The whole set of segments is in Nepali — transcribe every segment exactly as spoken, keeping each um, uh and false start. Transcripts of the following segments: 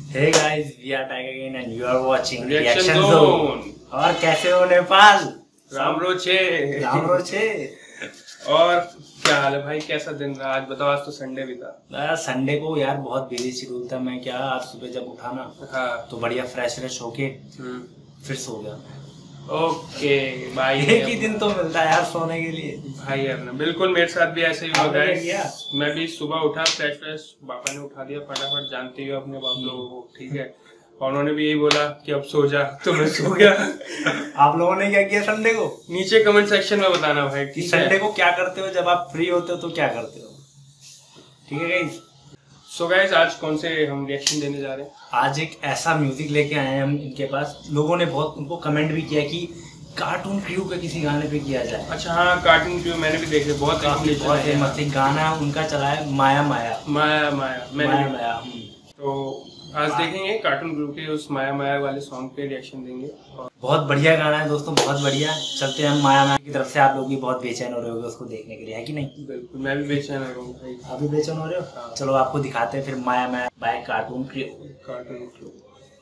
Hey guys, we are back again and you are watching Reaction Reaction Zone. Zone. और कैसे हो नेपाल? राम रोचे राम रोचे। और क्या हाल है भाई, कैसा दिन रहा आज? बताओ, आज तो संडे भी था। संडे को यार बहुत बिजी शेड्यूल था। मैं क्या आज सुबह जब उठा ना हाँ तो बढ़िया फ्रेश फ्रेश होके फिर सो गया। ओके भाई, एक ही दिन तो मिलता है यार सोने के लिए भाई यार ना, बिल्कुल मेरे साथ भी ऐसे ही हुआ आपने क्या गाइस। किया? मैं भी सुबह उठा फ्रेश फ्रेश, पापा ने उठा दिया फटाफट, जानते हो अपने बाप लोगों को, ठीक है। और उन्होंने भी यही बोला कि अब सो जा, तो मैं सो गया। आप लोगों ने क्या किया संडे को? नीचे कमेंट सेक्शन में बताना भाई, कि ठीक है। संडे को क्या करते हो, जब आप फ्री होते हो तो क्या करते हो, ठीक है गाइस। सो गाइस, आज कौन से हम रिएक्शन देने जा रहे हैं? आज एक ऐसा म्यूजिक लेके आए हैं हम इनके पास। लोगों ने बहुत उनको कमेंट भी किया कि कार्टून क्रू के किसी गाने पे किया जाए। अच्छा हाँ, कार्टून क्रू मैंने भी देखे, बहुत काफी बहुत फेमस एक गाना है उनका चला है, माया माया माया माया मैंने माया भी- माया। तो आज देखेंगे कार्टून ग्रुप के उस माया माया वाले सॉन्ग पे रिएक्शन देंगे। और बहुत बढ़िया गाना है दोस्तों, बहुत बढ़िया। चलते हैं हम माया माया की तरफ से। आप लोग भी बहुत बेचैन हो रहे होंगे उसको देखने के लिए, है कि नहीं? बिल्कुल, मैं भी बेचैन हो रहा हूँ भाई। आप भी बेचैन हो रहे हो? हाँ। चलो आपको दिखाते हैं फिर Maya Maya by cartoon crew. Cartoon group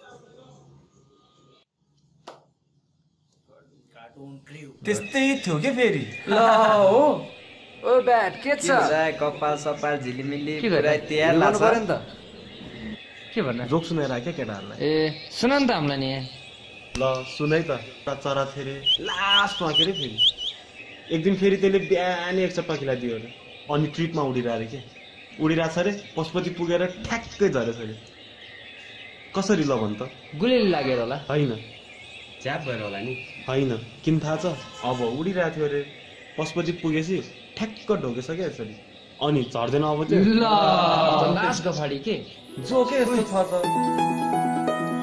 cartoon crew त्यस्तै थियो के फेरि ल हो ओ ब्याट के छ कपाल सपाल झिलिमिली के पुरै गर्नु तयार गर्नु लाग्छ पर्यो नि त के भन्नु जोक सुनाएर क्या केटाहरूलाई? ए सुन नि त हामीलाई नि ल सुनै त चरा फेरि लास्टमा के अरे फेरि एक दिन फेरि त्यसले बिहान एक चप्पा खिलाइदियो अरे, अनि ट्रिपमा उडिरह अरे के उडिरहेको छ अरे, पशुपति पुगेर ठ्याक्कै झरेछ अरे। कसरी ल भन् त? गुलिली लागेर होला होइन च्याप भएर होला नि। होइन, किन थाहा छ? अब उडिरहेको थियो अरे, पशुपति पुगेपछि ठ्याक्क ढोकेछ क्या यसरी, अनि झर्दैन अब चाहिँ। ल लास्ट गफाडी के जोकै यस्तो छ त।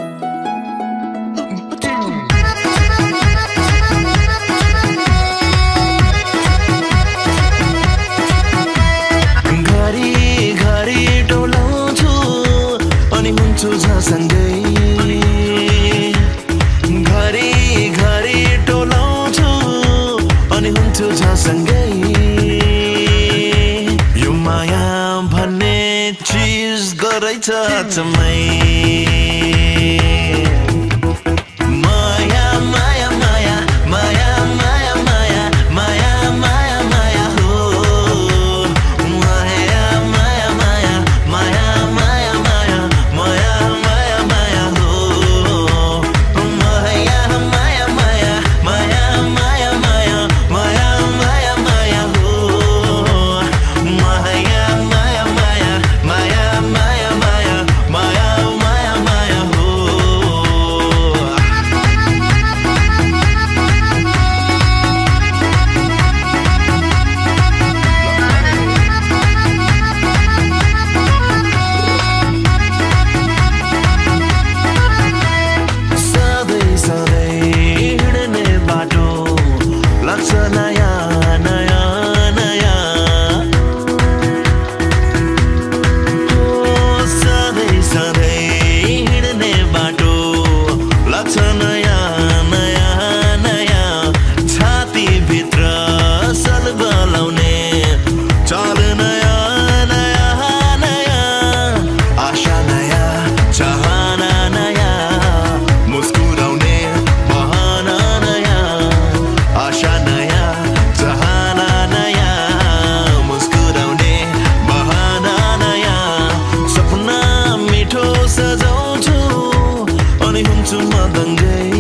घरी घरी डोलाउँछु अनि हुन्छु झसँगै, घरी घरी डोलाउँछु अनि हुन्छु झसँगै। यो माया भन्ने चिज गरेछ अचम्मै, माया माया माया माया माया माया माया माया माया हो, माया माया माया माया माया माया माया माया माया हो, माया माया माया माया माया माया माया माया माया हो, माया माया माया माया माया माया माया माया माया हो। सधैँ सधैँ हिँड्ने बाटो लाग्छ नयाँ नयाँ नयाँ, हो सधैँ सधैँ हिँड्ने बाटो लाग्छ नयाँ नयाँ नयाँ। छातीभित्र सलबलाउने चाल नयाँ नयाँ नयाँ, आशा नयाँ चाहना नयाँ, मुस्कुराउने बहाना नयाँ, आशा नयाँ चाहना नयाँ, मुस्कुराउने बहाना नयाँ। सपना मिठो सजाउँछु अनि हुन्छु म दङ्गै,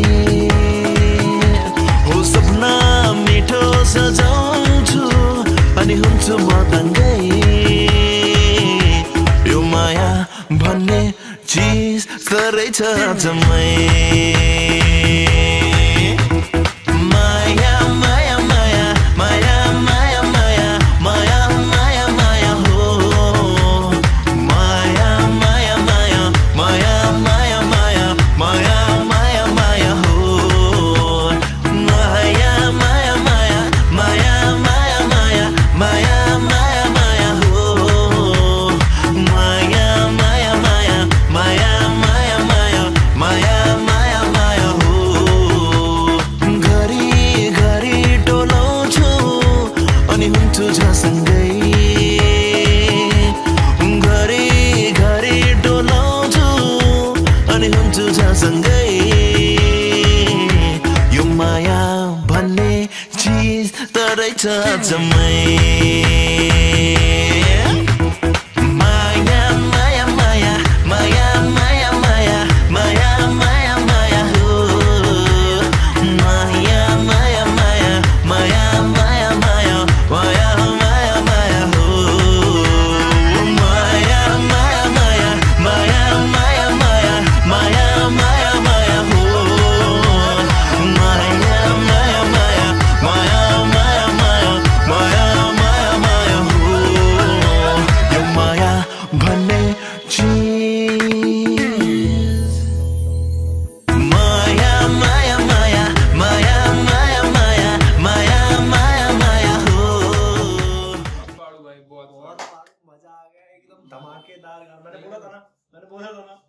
हो सपना मिठो सजाउँछु अनि हुन्छु म दङ्गै। यो माया भन्ने चिज रहेछ अचम्मै, माया माया माया माया माया माया माया माया माया हो, माया माया माया माया माया माया माया माया माया हो, माया माया माया माया माया माया माया माया माया हो, माया माया माया माया माया माया माया माया माया हो। जम्मै माया माया माया माया माया माया माया माया माया हो माया माया माया माया माया माया माया माया माया हो माया माया माया माया माया माया माया माया माया हो माया माया माया माया माया माया माया माया माया हो यो माया भन्ने चिज माया माया माया माया माया माया माया माया माया हो बाड़ू भाई बहुत बहुत मजा आ गया, एकदम धमाकेदार गाना। मैंने बोला था ना मैंने बोला था ना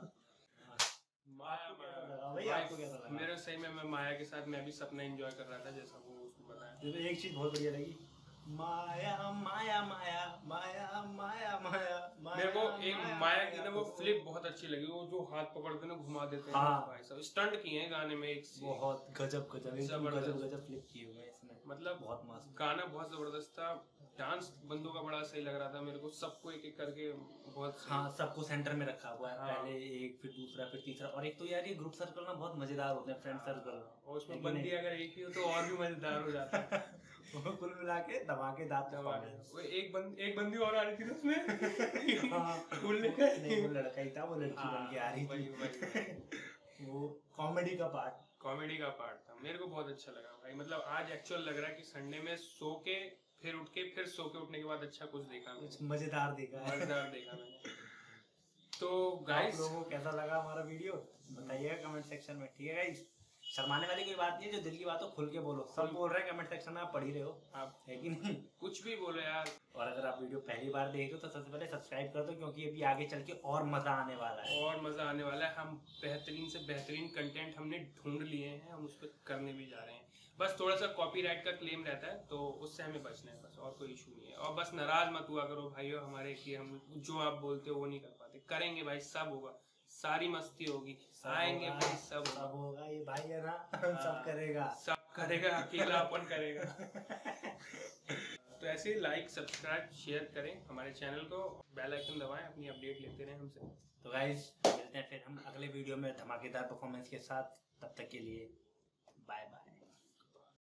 माया माया भाई, आपको कैसा लगा? मेरे सही में मैं माया के साथ मैं भी सपना एंजॉय कर रहा था जैसा वो उसको बताया। मुझे एक चीज बहुत बढ़िया लगी, माया माया माया माया माया माया मेरे को एक माया की ना वो फ्लिप बहुत अच्छी लगी, वो जो हाथ पकड़ के ना घुमा देते हैं हाँ। भाई साहब, स्टंट किए हैं गाने में एक से बहुत गजब गजब एकदम जबरदस्त। गजब गजब फ्लिप किए हुए हैं इसमें, मतलब बहुत मस्त। गाना बहुत जबरदस्त था, डांस बंदों का बड़ा सही लग रहा था मेरे को, सबको एक एक करके बहुत सही। हाँ, सबको सेंटर में रखा हुआ है, हाँ। पहले एक फिर दूसरा फिर तीसरा। और एक तो यार ये ग्रुप सर्कल ना बहुत मजेदार होते हैं, फ्रेंड सर्कल, और उसमें बंदी अगर एक ही हो तो और भी मजेदार हो जाता है। वो कुल मिला के धमाकेदार performance। वो एक बंद एक बंदी और आ रही थी ना उसमें हाँ। उल्ले नहीं, वो लड़का ही था, वो लड़की बन के आ रही वही- थी। वही- वो कॉमेडी का पार्ट कॉमेडी का पार्ट था, मेरे को बहुत अच्छा लगा भाई। मतलब आज एक्चुअल लग रहा है कि संडे में सो के फिर उठ के फिर सो के उठने के बाद अच्छा कुछ देखा मैंने, कुछ मजेदार देखा है। मजेदार देखा मैंने। तो आप गाइस लोगों को कैसा लगा हमारा वीडियो बताइएगा कमेंट सेक्शन में, ठीक है गाइस? शर्माने वाली कोई बात नहीं है, जो दिल की बात हो खुल के बोलो। सब बोल रहे हैं कमेंट सेक्शन में, आप पढ़ ही रहे हो, आप है कि नहीं? कुछ भी बोलो यार। और अगर आप वीडियो पहली बार देख रहे हो तो सबसे पहले सब्सक्राइब कर दो, क्योंकि अभी आगे चल के और मजा आने वाला है। और मजा आने वाला है, हम बेहतरीन से बेहतरीन कंटेंट हमने ढूंढ लिए हैं, हम उस पर करने भी जा रहे हैं। बस थोड़ा सा कॉपीराइट का क्लेम रहता है तो उससे हमें बचना है, बस और कोई इशू नहीं है। और बस नाराज मत हुआ करो भाइयों हमारे कि हम जो आप बोलते हो वो नहीं कर पाते, करेंगे भाई, सब होगा, सारी मस्ती होगी, आएंगे होगा, भाई, सब सब होगा, होगा, ये भाई है ना, सब करेगा। सब करेगा, अकेला अपन करेगा। तो ऐसे ही लाइक सब्सक्राइब शेयर करें हमारे चैनल को, बेल आइकन दबाएं, अपनी अपडेट लेते रहें हमसे। तो गाइस मिलते हैं फिर हम अगले वीडियो में धमाकेदार परफॉर्मेंस के साथ, तब तक के लिए बाय बाय।